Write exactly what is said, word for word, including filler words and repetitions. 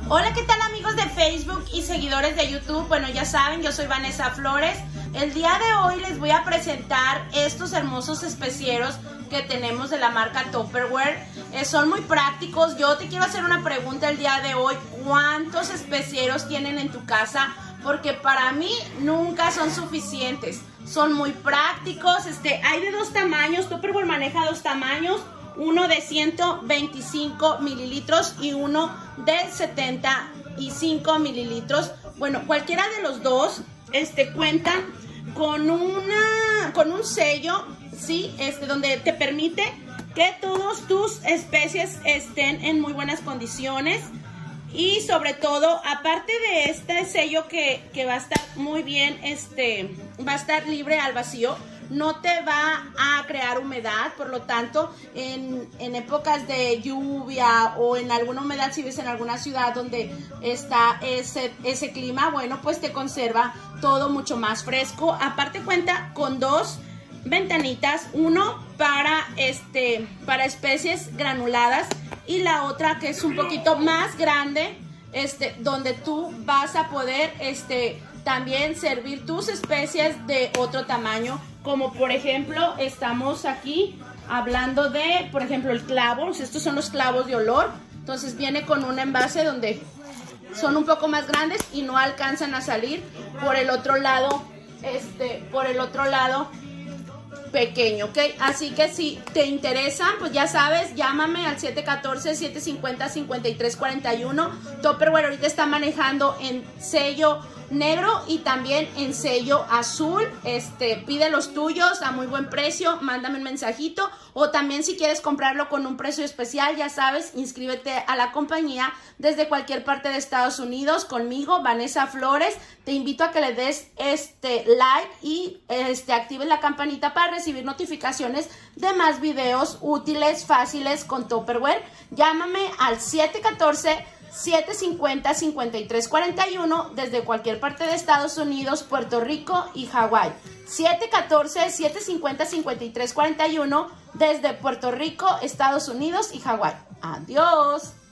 Hola, ¿qué tal amigos de Facebook y seguidores de YouTube? Bueno, ya saben, yo soy Vanessa Flores. El día de hoy les voy a presentar estos hermosos especieros que tenemos de la marca Tupperware. Eh, son muy prácticos. Yo te quiero hacer una pregunta el día de hoy. ¿Cuántos especieros tienen en tu casa? Porque para mí nunca son suficientes. Son muy prácticos. Este, hay de dos tamaños. Tupperware maneja dos tamaños. Uno de ciento veinticinco mililitros y uno de setenta y cinco mililitros. Bueno, cualquiera de los dos este, cuentan con, una, con un sello, ¿sí? Este, donde te permite que todas tus especies estén en muy buenas condiciones. Y sobre todo, aparte de este sello que, que va a estar muy bien, este, va a estar libre al vacío, no te va a crear humedad. Por lo tanto, en, en épocas de lluvia o en alguna humedad, si ves en alguna ciudad donde está ese, ese clima, bueno, pues te conserva todo mucho más fresco. Aparte cuenta con dos ventanitas, uno para, este, para especies granuladas y la otra que es un poquito más grande, este, donde tú vas a poder este, también servir tus especies de otro tamaño. Como por ejemplo, estamos aquí hablando de, por ejemplo, el clavo. Estos son los clavos de olor. Entonces viene con un envase donde son un poco más grandes y no alcanzan a salir por el otro lado, este, por el otro lado pequeño, ¿ok? Así que si te interesan, pues ya sabes, llámame al siete uno cuatro, siete cinco cero, cinco tres cuatro uno. Tupperware ahorita está manejando en sello negro y también en sello azul. Este, pide los tuyos a muy buen precio, mándame un mensajito, o también si quieres comprarlo con un precio especial, ya sabes, inscríbete a la compañía desde cualquier parte de Estados Unidos conmigo, Vanessa Flores. Te invito a que le des este like y este actives la campanita para recibir notificaciones de más videos útiles, fáciles con Tupperware. Llámame al siete uno cuatro, siete cinco cero, cinco tres cuatro uno desde cualquier parte de Estados Unidos, Puerto Rico y Hawái. siete uno cuatro, siete cinco cero, cinco tres cuatro uno desde Puerto Rico, Estados Unidos y Hawái. Adiós.